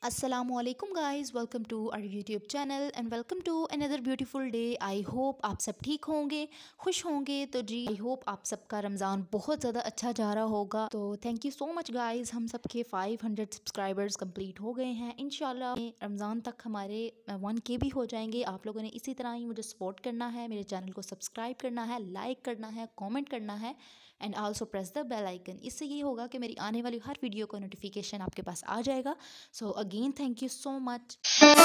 असलकुम guys, welcome to our YouTube channel and welcome to another beautiful day. I hope आप सब ठीक होंगे, खुश होंगे। तो जी आई होप आप सबका रमज़ान बहुत ज़्यादा अच्छा जा रहा होगा। तो thank you so much guys, हम सबके 500 सब्सक्राइबर्स कंप्लीट हो गए हैं। इंशाल्लाह रमज़ान तक हमारे 1K भी हो जाएंगे। आप लोगों ने इसी तरह ही मुझे सपोर्ट करना है, मेरे चैनल को सब्सक्राइब करना है, लाइक करना है, कॉमेंट करना है and also press the bell icon. इससे ये होगा कि मेरी आने वाली हर वीडियो का नोटिफिकेशन आपके पास आ जाएगा। So again thank you so much.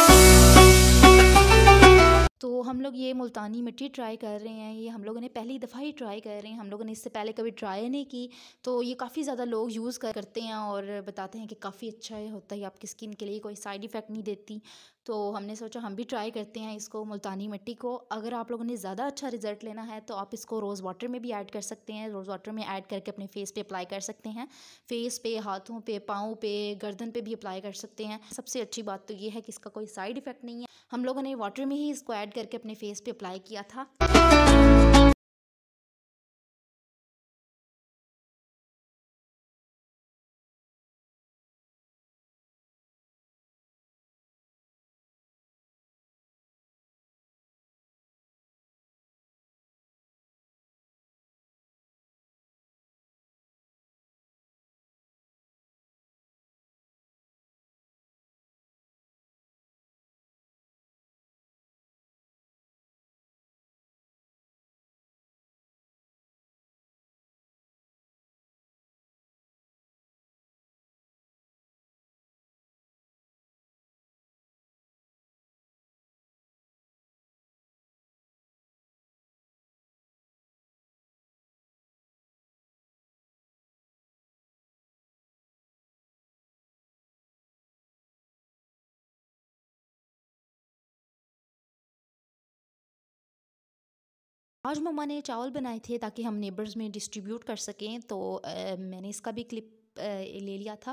तो हम लोग ये मुल्तानी मिट्टी ट्राई कर रहे हैं। ये हम लोगों ने पहली दफ़ा ही ट्राई कर रहे हैं, हम लोगों ने इससे पहले कभी ट्राई नहीं की। तो ये काफ़ी ज़्यादा लोग यूज़ करते हैं और बताते हैं कि काफ़ी अच्छा है, होता है आपकी स्किन के लिए, कोई साइड इफ़ेक्ट नहीं देती। तो हमने सोचा हम भी ट्राई करते हैं इसको, मुल्तानी मिट्टी को। अगर आप लोगों ने ज़्यादा अच्छा रिजल्ट लेना है तो आप इसको रोज़ वाटर में भी ऐड कर सकते हैं। रोज़ वाटर में ऐड करके अपने फेस पे अप्लाई कर सकते हैं। फेस पे, हाथों पे, पाँव पे, गर्दन पे भी अप्लाई कर सकते हैं। सबसे अच्छी बात तो ये है कि इसका कोई साइड इफ़ेक्ट नहीं है। हम लोगों ने वाटर में ही इसको ऐड करके अपने फेस पे अप्लाई किया था। आज मम्मा ने चावल बनाए थे ताकि हम नेबर्स में डिस्ट्रीब्यूट कर सकें। तो मैंने इसका भी क्लिप ले लिया था।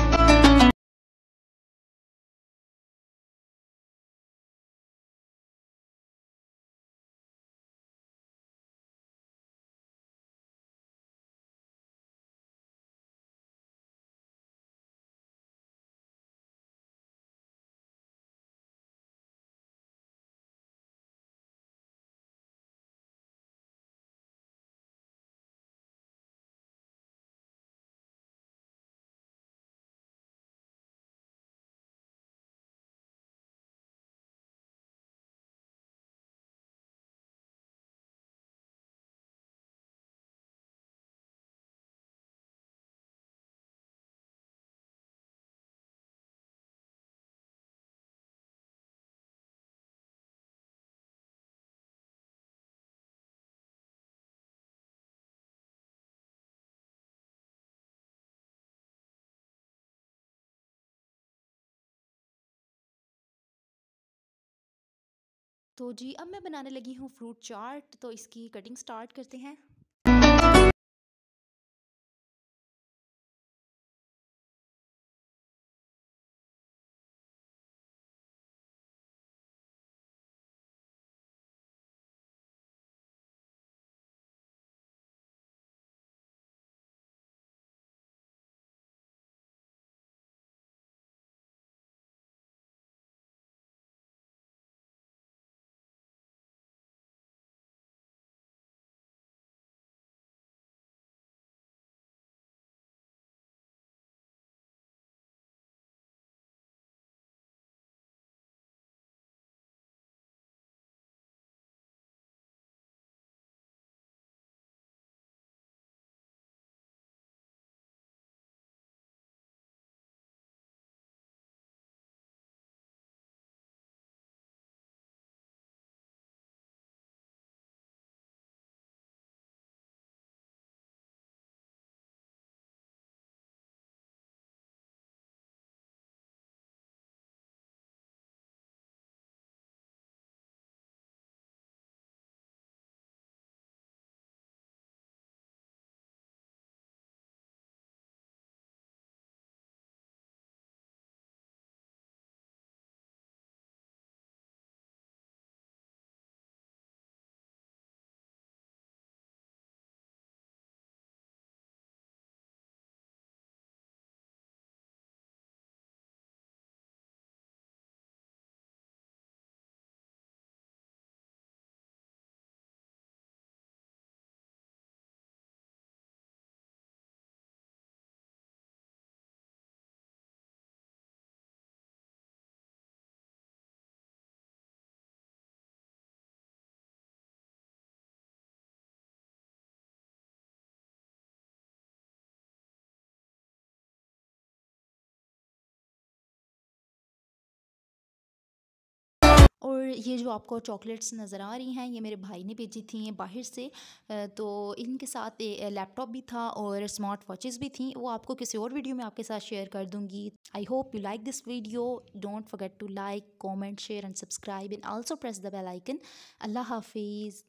तो जी अब मैं बनाने लगी हूँ फ्रूट चाट। तो इसकी कटिंग स्टार्ट करते हैं। और ये जो आपको चॉकलेट्स नज़र आ रही हैं ये मेरे भाई ने भेजी थी बाहर से। तो इनके साथ लैपटॉप भी था और स्मार्ट वॉचेस भी थी, वो आपको किसी और वीडियो में आपके साथ शेयर कर दूँगी। I hope you like this video. Don't forget to like, comment, share and subscribe and also press the bell icon. अल्लाह हाफिज़।